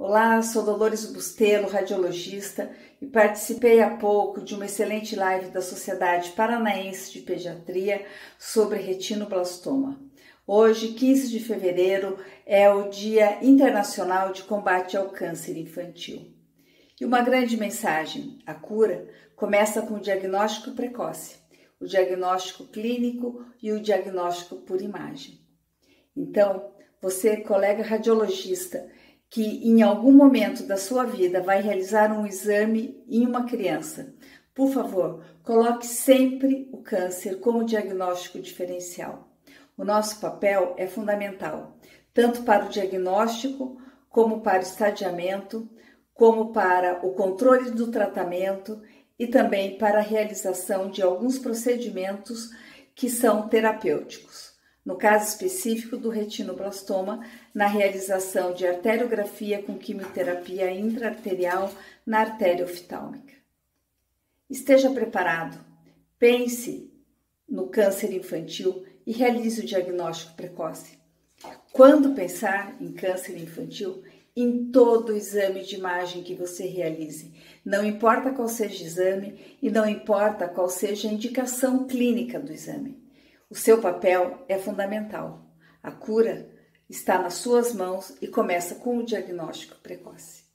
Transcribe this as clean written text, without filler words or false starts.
Olá, sou Dolores Bustelo, radiologista, e participei há pouco de uma excelente live da Sociedade Paranaense de Pediatria sobre retinoblastoma. Hoje, 15 de fevereiro, é o Dia Internacional de Combate ao Câncer Infantil. E uma grande mensagem: a cura começa com o diagnóstico precoce, o diagnóstico clínico e o diagnóstico por imagem. Então, você, colega radiologista, que em algum momento da sua vida vai realizar um exame em uma criança, por favor, coloque sempre o câncer como diagnóstico diferencial. O nosso papel é fundamental, tanto para o diagnóstico, como para o estadiamento, como para o controle do tratamento e também para a realização de alguns procedimentos que são terapêuticos. No caso específico do retinoblastoma, na realização de arteriografia com quimioterapia intraarterial na artéria oftálmica. Esteja preparado, pense no câncer infantil e realize o diagnóstico precoce. Quando pensar em câncer infantil, em todo exame de imagem que você realize, não importa qual seja o exame e não importa qual seja a indicação clínica do exame. O seu papel é fundamental. A cura está nas suas mãos e começa com o diagnóstico precoce.